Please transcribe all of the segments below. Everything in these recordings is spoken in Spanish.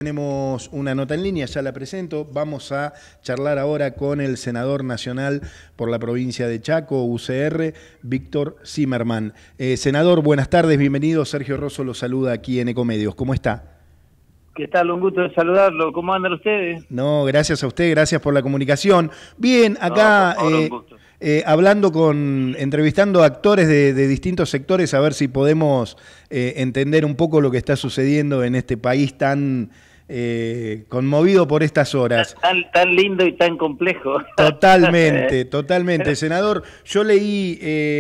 Tenemos una nota en línea, ya la presento. Vamos a charlar ahora con el senador nacional por la provincia de Chaco, UCR, Víctor Zimmerman. Senador, buenas tardes, bienvenido. Sergio Rosso lo saluda aquí en Ecomedios. ¿Cómo está? ¿Qué tal? Un gusto de saludarlo. ¿Cómo andan ustedes? No, gracias a usted, gracias por la comunicación. Bien, acá un gusto. entrevistando a actores de distintos sectores, a ver si podemos entender un poco lo que está sucediendo en este país tan conmovido por estas horas. Tan lindo y tan complejo. Totalmente, totalmente. Senador, yo leí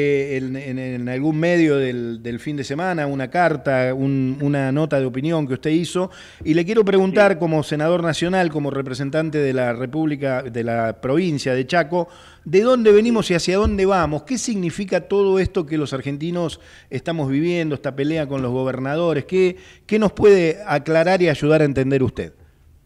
en algún medio del fin de semana una carta, una nota de opinión que usted hizo, y le quiero preguntar, como senador nacional, como representante de la República, de la provincia de Chaco, ¿de dónde venimos y hacia dónde vamos? ¿Qué significa todo esto que los argentinos estamos viviendo, esta pelea con los gobernadores? ¿Qué nos puede aclarar y ayudar a entender usted?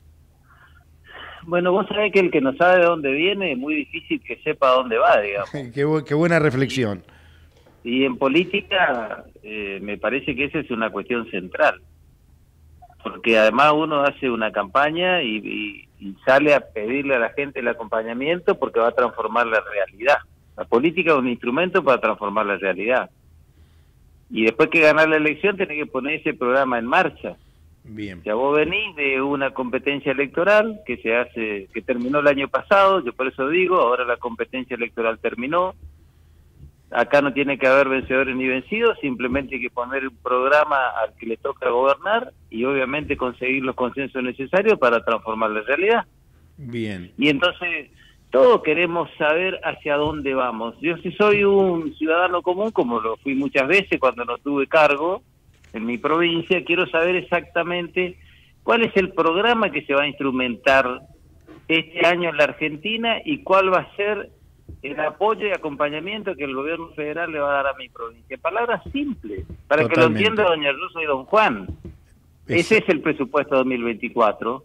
Bueno, vos sabés que el que no sabe de dónde viene es muy difícil que sepa a dónde va, digamos. Qué buena reflexión. Y en política me parece que esa es una cuestión central. Porque además uno hace una campaña y sale a pedirle a la gente el acompañamiento porque va a transformar la realidad. La política es un instrumento para transformar la realidad. Y después que ganar la elección tenés que poner ese programa en marcha. Bien. Ya vos venís de una competencia electoral que terminó el año pasado, yo por eso digo, ahora la competencia electoral terminó. Acá no tiene que haber vencedores ni vencidos, simplemente hay que poner un programa al que le toca gobernar y obviamente conseguir los consensos necesarios para transformar la realidad. Bien. Y entonces todos queremos saber hacia dónde vamos. Yo si soy un ciudadano común, como lo fui muchas veces cuando no tuve cargo en mi provincia, quiero saber exactamente cuál es el programa que se va a instrumentar este año en la Argentina y cuál va a ser el apoyo y acompañamiento que el gobierno federal le va a dar a mi provincia. Palabras simples, para Totalmente. que lo entienda doña Rosa y don Juan. Ese es el presupuesto 2024,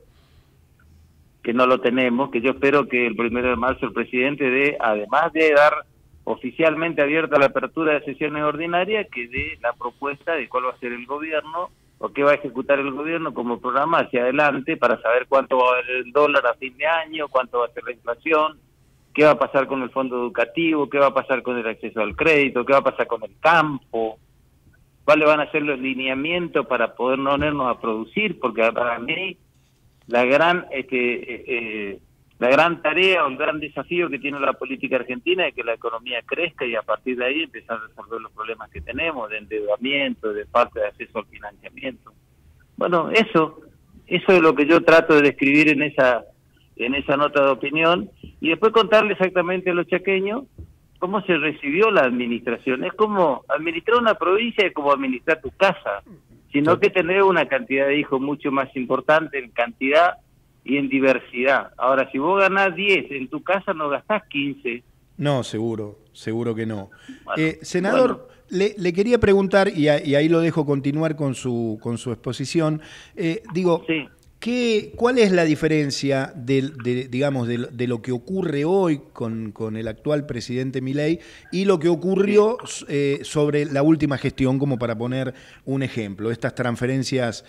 que no lo tenemos, que yo espero que el 1 de marzo el presidente dé, además de dar oficialmente abierta la apertura de sesiones ordinarias, que dé la propuesta de cuál va a ser el gobierno o qué va a ejecutar el gobierno como programa hacia adelante para saber cuánto va a valer el dólar a fin de año, cuánto va a ser la inflación, qué va a pasar con el fondo educativo, qué va a pasar con el acceso al crédito, qué va a pasar con el campo, cuáles van a ser los lineamientos para poder no ponernos a producir, porque para mí la gran tarea o el gran desafío que tiene la política argentina es que la economía crezca y a partir de ahí empezar a resolver los problemas que tenemos de endeudamiento, de falta de acceso al financiamiento. Bueno, eso es lo que yo trato de describir en esa nota de opinión y después contarle exactamente a los chaqueños cómo se recibió la administración. Es como administrar una provincia, es como administrar tu casa, sino que tener una cantidad de hijos mucho más importante en cantidad y en diversidad. Ahora, si vos ganás 10 en tu casa, no gastás 15. No, seguro que no. Bueno, senador, le quería preguntar, y ahí lo dejo continuar con su exposición, sí. ¿Cuál es la diferencia de lo que ocurre hoy con el actual presidente Milei y lo que ocurrió sobre la última gestión, como para poner un ejemplo? Estas transferencias,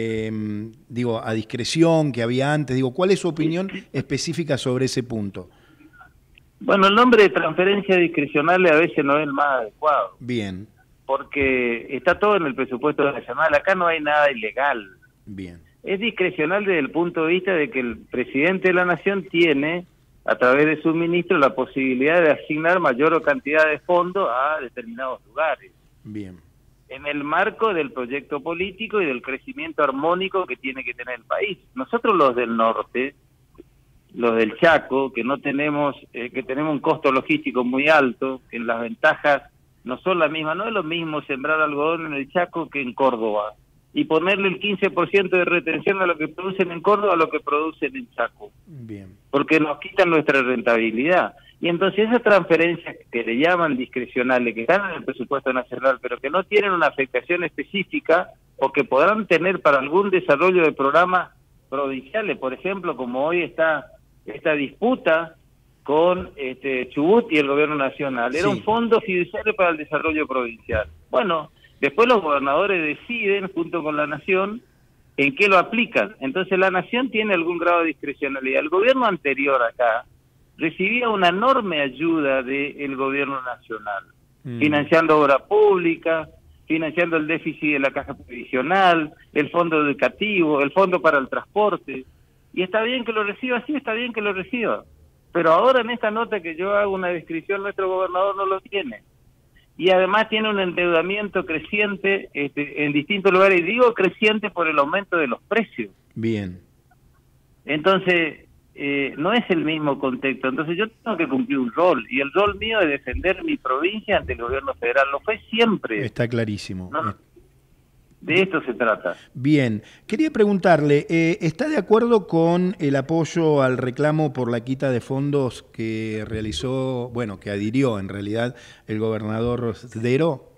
a discreción que había antes, ¿cuál es su opinión específica sobre ese punto? Bueno, el nombre de transferencia discrecional a veces no es el más adecuado. Bien. Porque está todo en el presupuesto nacional, acá no hay nada ilegal. Bien. Es discrecional desde el punto de vista de que el presidente de la nación tiene, a través de sus ministros, la posibilidad de asignar mayor o cantidad de fondos a determinados lugares. Bien. En el marco del proyecto político y del crecimiento armónico que tiene que tener el país. Nosotros los del norte, los del Chaco, que no tenemos, que tenemos un costo logístico muy alto, que las ventajas no son las mismas, no es lo mismo sembrar algodón en el Chaco que en Córdoba, y ponerle el 15% de retención a lo que producen en Córdoba a lo que producen en Chaco. Bien. Porque nos quitan nuestra rentabilidad. Y entonces esas transferencias que le llaman discrecionales, que están en el presupuesto nacional, pero que no tienen una afectación específica o que podrán tener para algún desarrollo de programas provinciales, por ejemplo, como hoy está esta disputa con Chubut y el gobierno nacional. Era un fondo fiduciario para el desarrollo provincial. Bueno, después los gobernadores deciden, junto con la nación, en qué lo aplican. Entonces la nación tiene algún grado de discrecionalidad. El gobierno anterior acá recibía una enorme ayuda del gobierno nacional, financiando obra pública, financiando el déficit de la caja previsional, el fondo educativo, el fondo para el transporte. Y está bien que lo reciba, sí, está bien que lo reciba. Pero ahora en esta nota que yo hago una descripción, nuestro gobernador no lo tiene. Y además tiene un endeudamiento creciente en distintos lugares, y digo creciente por el aumento de los precios. Bien. Entonces, no es el mismo contexto. Entonces yo tengo que cumplir un rol, y el rol mío es defender mi provincia ante el gobierno federal. Lo fue siempre. Está clarísimo. ¿No? De esto se trata. Bien, quería preguntarle, ¿está de acuerdo con el apoyo al reclamo por la quita de fondos que realizó, bueno, que adhirió en realidad el gobernador Sdero?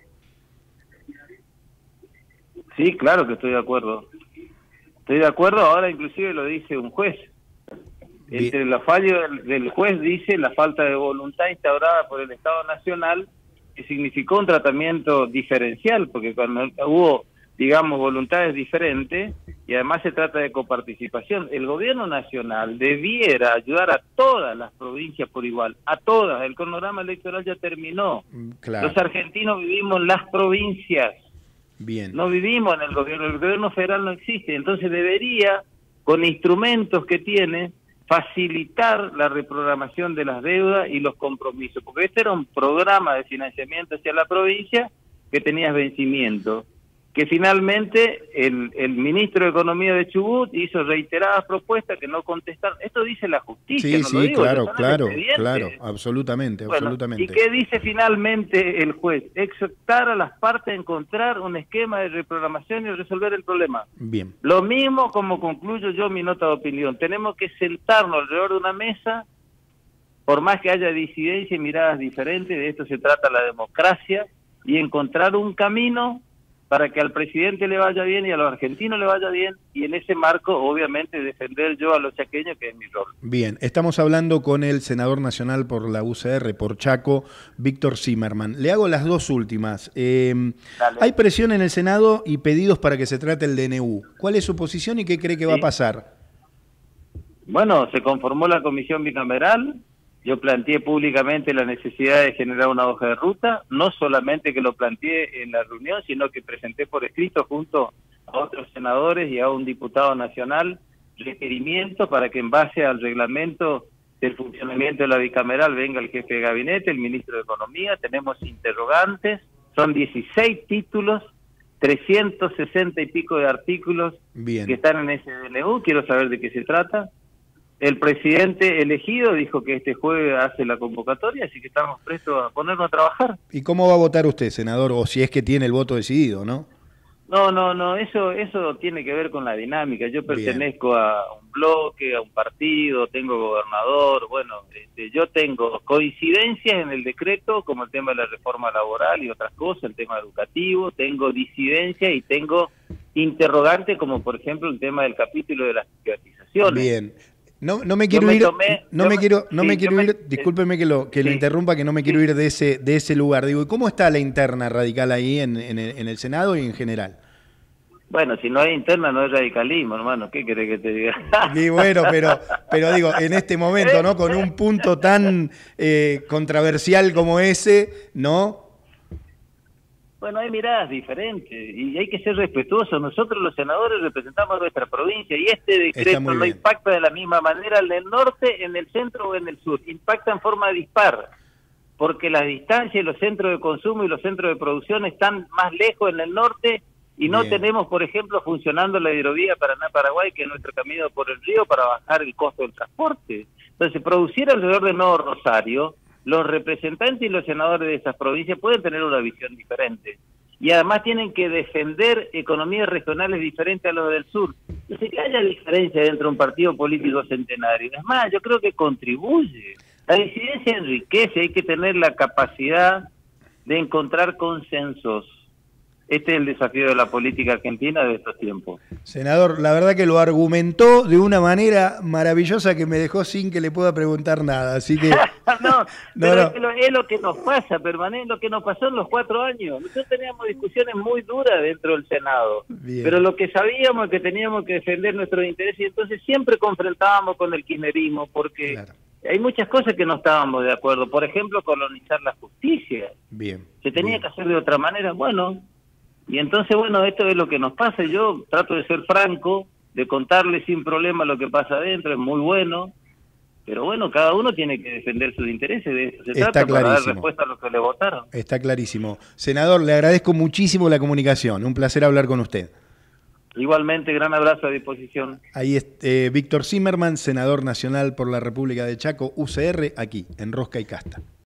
Sí, claro que estoy de acuerdo. Estoy de acuerdo, ahora inclusive lo dice un juez. Entre los fallos del juez dice la falta de voluntad instaurada por el Estado Nacional, que significó un tratamiento diferencial, porque cuando hubo, digamos, voluntades diferentes, y además se trata de coparticipación, el gobierno nacional debiera ayudar a todas las provincias por igual, a todas. El cronograma electoral ya terminó. Claro. Los argentinos vivimos en las provincias. Bien. No vivimos en el gobierno federal no existe, entonces debería, con instrumentos que tiene, facilitar la reprogramación de las deudas y los compromisos, porque este era un programa de financiamiento hacia la provincia que tenía vencimiento, que finalmente el ministro de Economía de Chubut hizo reiteradas propuestas que no contestaron. Esto dice la justicia, sí, no sí, lo digo, claro, absolutamente, bueno, absolutamente. ¿Y qué dice finalmente el juez? Exhortar a las partes a encontrar un esquema de reprogramación y resolver el problema. Bien. Lo mismo como concluyo yo mi nota de opinión. Tenemos que sentarnos alrededor de una mesa, por más que haya disidencia y miradas diferentes, de esto se trata la democracia, y encontrar un camino para que al presidente le vaya bien y a los argentinos le vaya bien, y en ese marco, obviamente, defender yo a los chaqueños, que es mi rol. Bien, estamos hablando con el senador nacional por la UCR, por Chaco, Víctor Zimmerman. Le hago las dos últimas. Hay presión en el Senado y pedidos para que se trate el DNU. ¿Cuál es su posición y qué cree que va a pasar? Bueno, se conformó la comisión bicameral. Yo planteé públicamente la necesidad de generar una hoja de ruta, no solamente que lo planteé en la reunión, sino que presenté por escrito junto a otros senadores y a un diputado nacional requerimiento para que en base al reglamento del funcionamiento de la bicameral venga el jefe de gabinete, el ministro de Economía. Tenemos interrogantes, son 16 títulos, 360 y pico de artículos. Bien. Que están en ese DNU, quiero saber de qué se trata. El presidente elegido dijo que este jueves hace la convocatoria, así que estamos prestos a ponernos a trabajar. ¿Y cómo va a votar usted, senador? O si es que tiene el voto decidido, ¿no? No, eso tiene que ver con la dinámica. Yo pertenezco a un bloque, a un partido, tengo gobernador, bueno, yo tengo coincidencias en el decreto, como el tema de la reforma laboral y otras cosas, el tema educativo, tengo disidencias y tengo interrogantes, como por ejemplo el tema del capítulo de las privatizaciones. Bien. No me quiero ir, discúlpeme que lo interrumpa, que no me quiero ir de ese lugar. Digo, ¿y cómo está la interna radical ahí en el Senado y en general? Bueno, si no hay interna no hay radicalismo, hermano, ¿qué querés que te diga? Y bueno, pero digo, en este momento, ¿no? Con un punto tan controversial como ese, ¿no? Bueno, hay miradas diferentes y hay que ser respetuosos. Nosotros los senadores representamos nuestra provincia y este decreto no impacta de la misma manera en el norte, en el centro o en el sur. Impacta en forma dispar, porque las distancias y los centros de consumo y los centros de producción están más lejos en el norte y no tenemos, por ejemplo, funcionando la hidrovía Paraná-Paraguay, que es nuestro camino por el río, para bajar el costo del transporte. Entonces, producir alrededor de Nuevo Rosario, los representantes y los senadores de esas provincias pueden tener una visión diferente. Y además tienen que defender economías regionales diferentes a los del sur. Entonces, que haya diferencia dentro de un partido político centenario. Es más, yo creo que contribuye. La disidencia enriquece, hay que tener la capacidad de encontrar consensos. Este es el desafío de la política argentina de estos tiempos. Senador, la verdad que lo argumentó de una manera maravillosa que me dejó sin que le pueda preguntar nada, así que... Es lo que nos pasa, permanente, lo que nos pasó en los 4 años. Nosotros teníamos discusiones muy duras dentro del Senado, Bien. Pero lo que sabíamos es que teníamos que defender nuestros intereses y entonces siempre confrontábamos con el kirchnerismo, porque claro, hay muchas cosas que no estábamos de acuerdo. Por ejemplo, colonizar la justicia. Bien. Se tenía que hacer de otra manera. Bueno... Y entonces, bueno, esto es lo que nos pasa. Yo trato de ser franco, de contarle sin problema lo que pasa adentro, es muy bueno. Pero bueno, cada uno tiene que defender sus intereses. De eso se trata, para dar respuesta a los que le votaron. Está clarísimo. Senador, le agradezco muchísimo la comunicación. Un placer hablar con usted. Igualmente, gran abrazo a disposición. Ahí es Víctor Zimmerman, senador nacional por la República de Chaco, UCR, aquí, en Rosca y Casta.